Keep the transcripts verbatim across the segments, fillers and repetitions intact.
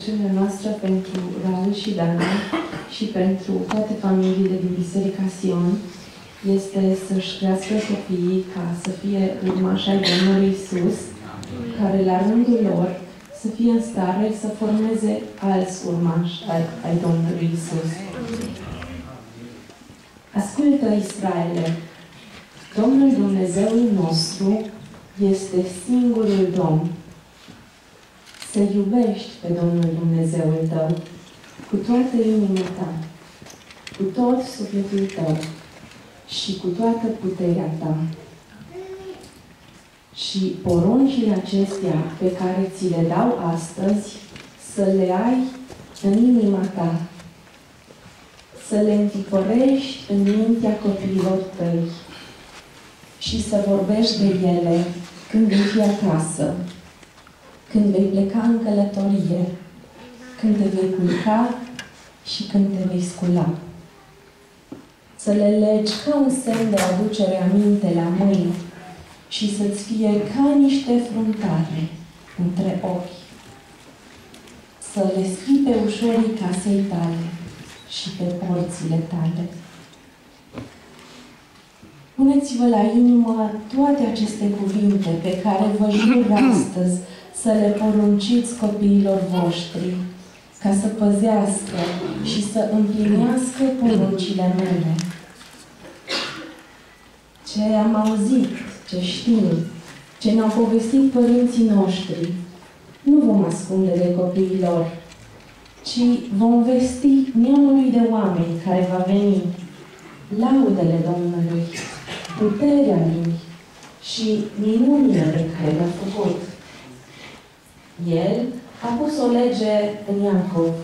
Rugăciunea noastră pentru Raul și Dana și pentru toate familiile din Biserica Sion este să-și crească copiii ca să fie urmași ai Domnului Iisus, care la rândul lor să fie în stare să formeze alți urmași ai, ai Domnului Iisus. Ascultă, Israele, Domnul Dumnezeul nostru este singurul Domn. Să iubești pe Domnul Dumnezeul tău cu toată inima ta, cu tot sufletul tău și cu toată puterea ta. Și poruncile acestea pe care ți le dau astăzi, să le ai în inima ta, să le întipărești în mintea copiilor tăi și să vorbești de ele când vei fi acasă, când vei pleca în călătorie, când te vei culca și când te vei scula. Să le legi ca un semn de aducere aminte la mâini și să-ți fie ca niște fruntare între ochi. Să le scrii pe ușorii casei tale și pe porțile tale. Puneți-vă la inimă toate aceste cuvinte pe care vă jur astăzi să le porunciți copiilor voștri, ca să păzească și să împlinească poruncile mele. Ce am auzit, ce știm, ce ne-au povestit părinții noștri, nu vom ascunde de copiilor, ci vom vesti neamului de oameni care va veni, laudele Domnului, puterea Lui și minunile pe care le-a făcut. El a pus o lege în Iacov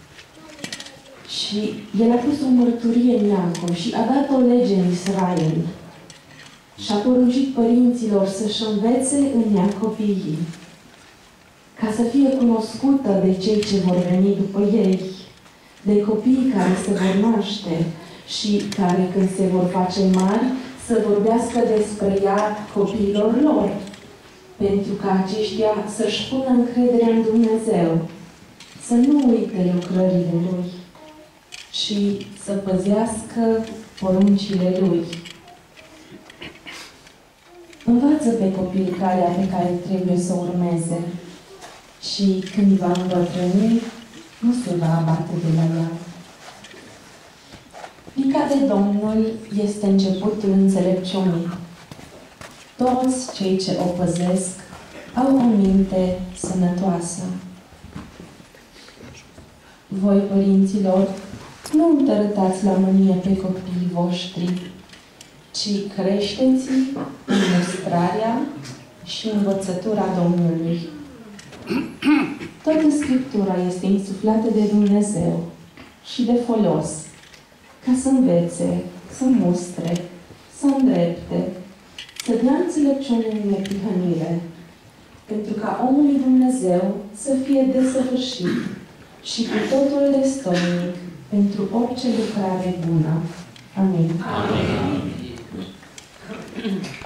și El a pus o mărturie în Iacov și a dat o lege în Israel și a poruncit părinților să-și învețe în ea copiii, ca să fie cunoscută de cei ce vor veni după ei, de copiii care se vor naște și care, când se vor face mari, să vorbească despre ea copiilor lor, pentru ca aceștia să-și pună încrederea în Dumnezeu, să nu uite lucrările Lui și să păzească poruncile Lui. Învață pe copil calea pe care trebuie să o urmeze și când va îmbătrâni, nu se va abate de la ea. Frica de Domnul este începutul înțelepciunii. Toți cei ce o păzesc au o minte sănătoasă. Voi, părinților, nu întărâtați la mânie pe copiii voștri, ci creșteți în mustrarea și învățătura Domnului. Toată Scriptura este insuflată de Dumnezeu și de folos, ca să învețe, să mustre, să îndrepte, să dea înțelepciune în neprihănire, pentru ca omul lui Dumnezeu să fie desăvârșit și cu totul destoinic pentru orice lucrare bună. Amin. Amin.